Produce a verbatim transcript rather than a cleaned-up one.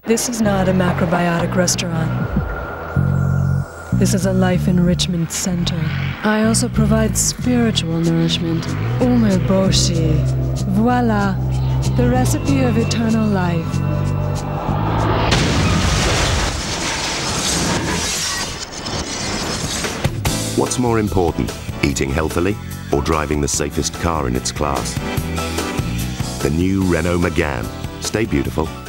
This is not a macrobiotic restaurant. This is a life enrichment center. I also provide spiritual nourishment. Umeboshi. Voila, the recipe of eternal life. What's more important, eating healthily or driving the safest car in its class? The new Renault Megane. Stay beautiful.